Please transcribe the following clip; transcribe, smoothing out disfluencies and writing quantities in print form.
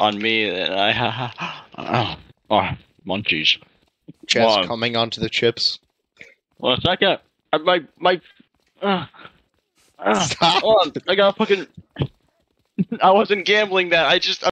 on me, and Munchies. Chest Wow. coming onto the chips. Well, second, my Stop. I got fucking. I wasn't gambling that. I just.